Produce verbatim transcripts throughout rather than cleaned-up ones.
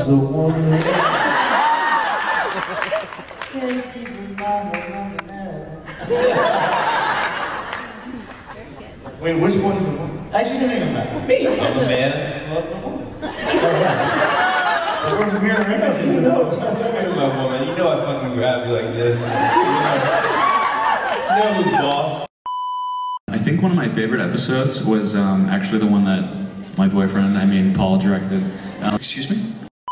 loves the woman. Wait, which one's the one? Actually, doesn't even matter. Me. I'm the man. I love the woman. We're mirror images. You know, I'm my woman. You know I fucking grab you like this. You know, you know who's boss. I think one of my favorite episodes was um, actually the one that my boyfriend, I mean Paul, directed. Um, excuse me?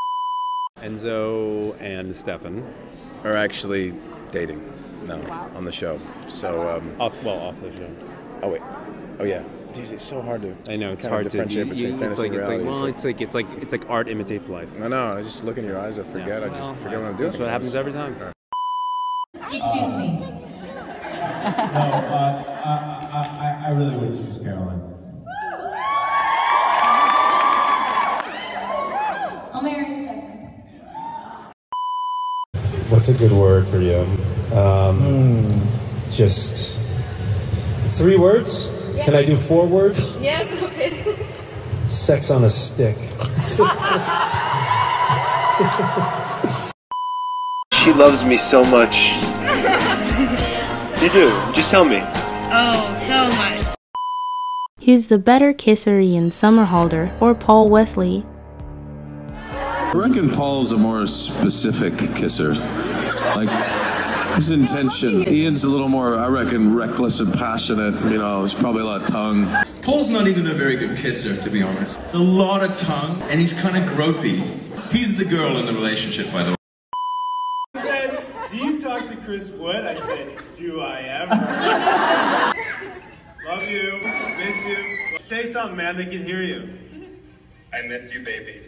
Enzo and Stefan are actually dating now wow. on the show. So um, off, well, off the show. Oh wait. Oh yeah. Dude, it's so hard to. I know it's hard to differentiate between fantasy and reality. Well, it's like it's like it's like art imitates life. I know. I just look in your eyes. I forget. Yeah, well, I just forget what I'm doing. That's what happens every time. You choose me. No, uh, I, I, I really would choose Caroline. I'll marry Stefan. What's a good word for you? Um, mm. Just three words? Yes. Can I do four words? Yes, okay. Sex on a stick. She loves me so much. You do. Just tell me. Oh, so much. He's the better kisser Ian Somerhalder or Paul Wesley. I reckon Paul's a more specific kisser. Like, his intention. Ian's a little more, I reckon, reckless and passionate. You know, there's probably a lot of tongue. Paul's not even a very good kisser, to be honest. It's a lot of tongue, and he's kind of gropey. He's the girl in the relationship, by the way. I said, do you talk to Chris Wood? I said, do I ever? Love you. Miss you. Say something, man. They can hear you. I miss you, baby.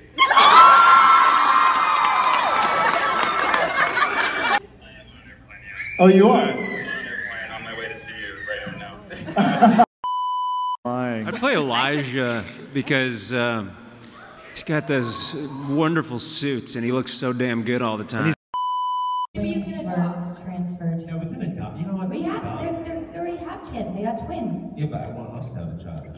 Oh, you are? I'm on my way to see you right now. I'd play Elijah because um, he's got those wonderful suits and he looks so damn good all the time. Maybe you can adopt, transfer. Yeah, we can adopt. You know what? We have, they're, they're, they already have kids. They got twins. Yeah, but I want us to have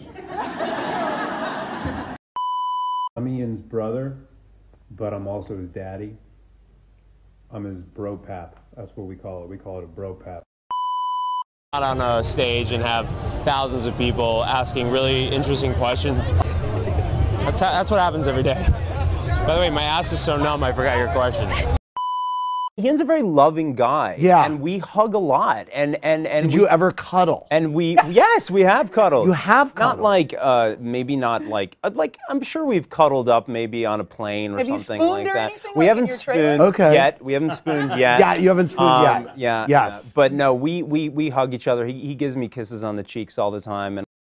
a child. I'm Ian's brother, but I'm also his daddy. I'm his bro pap. That's what we call it. We call it a bro pap. Out on a stage and have thousands of people asking really interesting questions. That's, how, that's what happens every day. By the way, my ass is so numb I forgot your question. Ian's a very loving guy. Yeah. And we hug a lot. And and and Did we, you ever cuddle? And we yes, we have cuddled. You have cuddled. Not like uh maybe not like uh, like I'm sure we've cuddled up maybe on a plane or have something you like or that. anything, We like haven't spooned okay. yet. We haven't spooned yet. Yeah, you haven't spooned um, yet. Yeah. Yes. Yeah. But no, we we we hug each other. He he gives me kisses on the cheeks all the time and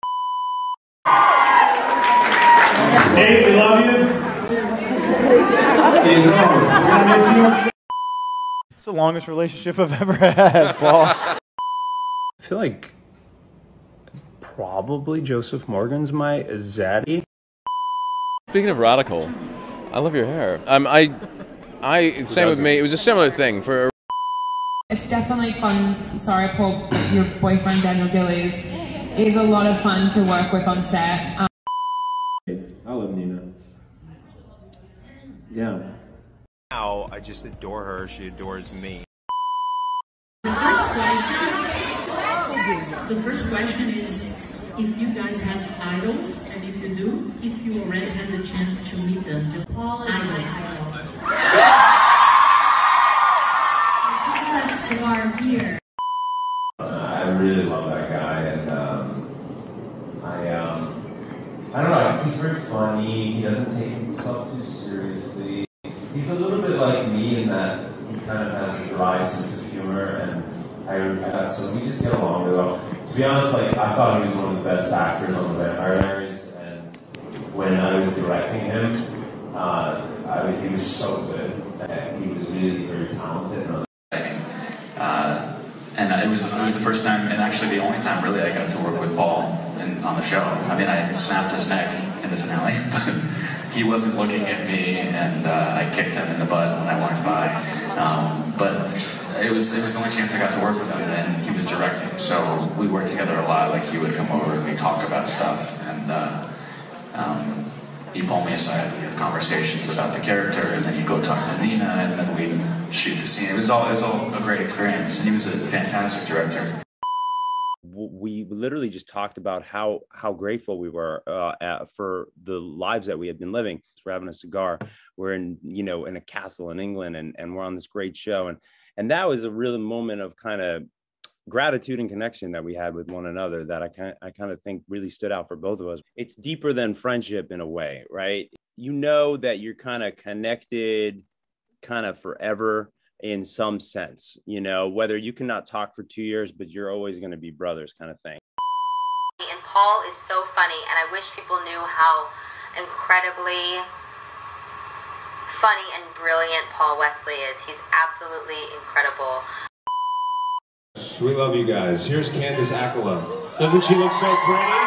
Dave, we love you. It's over. We're gonna miss you. It's the longest relationship I've ever had, Paul. I feel like probably Joseph Morgan's my zaddy. Speaking of radical, I love your hair. Um, I, I same with me. It was a similar thing for. It's definitely fun. Sorry, Paul, your boyfriend Daniel Gillies is a lot of fun to work with on set. Um, I love Nina. Yeah. Now I just adore her. She adores me. The first question, the first question is if you guys have idols, and if you do, if you already had the chance to meet them, just Paul is idol. my idol. He sets the bar here. I really love that guy, and um, I um, I don't know. He's very funny. He doesn't take himself too seriously. He's a little bit like me in that he kind of has a dry sense of humor, and I, I so we just get along really well. To be honest, like I thought he was one of the best actors on The Vampire Diaries, and when I was directing him, uh, I mean, he was so good. And he was really very talented. And Uh, and it was, it was the first time, and actually the only time really I got to work with Paul in, on the show. I mean, I snapped his neck in the finale, but he wasn't looking at me, and uh, I kicked him in the butt when I walked by. Um, but it was it was the only chance I got to work with him, and he was directing, so we worked together a lot. Like he would come over and we talk about stuff, and uh, um, he pulled me aside for conversations about the character, and then he'd go talk to Nina, and then we'd shoot the scene. It was all, it was all a great experience, and he was a fantastic director. We literally just talked about how how grateful we were uh, at, for the lives that we had been living. We're having a cigar. We're in, you know, in a castle in England, and, and we're on this great show. And and that was a real moment of kind of gratitude and connection that we had with one another that I kind I kind of think really stood out for both of us. It's deeper than friendship in a way, right? You know that you're kind of connected kind of forever in some sense, you know, whether you cannot talk for two years, but you're always going to be brothers kind of thing. And Paul is so funny, and I wish people knew how incredibly funny and brilliant Paul Wesley is. He's absolutely incredible. We love you guys. Here's Candace Accola. Doesn't she look so pretty?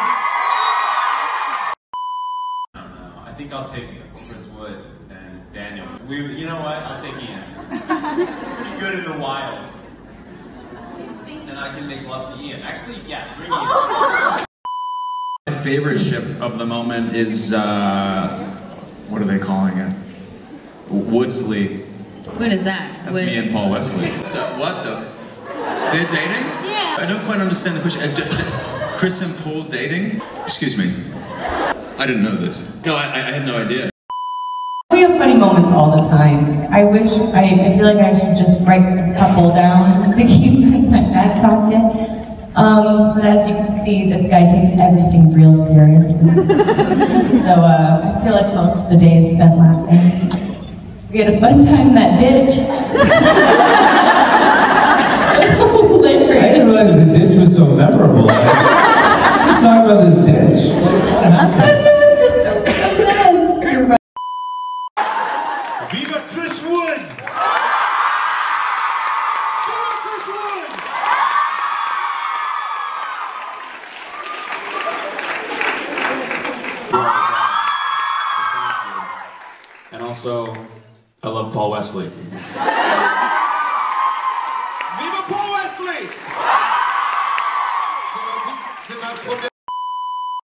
I don't know. I think I'll take Chris Wood and Daniel. We, you know what? I'll take Ian. Pretty good in the wild. And I can make love to Ian. Actually, yeah, bring Ian. My favorite ship of the moment is, uh, what are they calling it? Woodsley. What is that? That's Wood me and Paul Wesley. The, what the? They're dating? Yeah. I don't quite understand the question. Uh, d d Chris and Paul dating? Excuse me. I didn't know this. No, I, I had no idea. We have funny moments all the time. I wish, I, I feel like I should just write a couple down to keep in my back pocket. Um, but as you can see, this guy takes everything real seriously. So uh, I feel like most of the day is spent laughing. We had a fun time in that ditch. I didn't realize the ditch was so memorable. Like, you talk about this ditch. What happened? It was just a, a mess. Viva Chris Wood! Viva Chris Wood! And also, I love Paul Wesley. Viva Paul Wesley! C'est ma première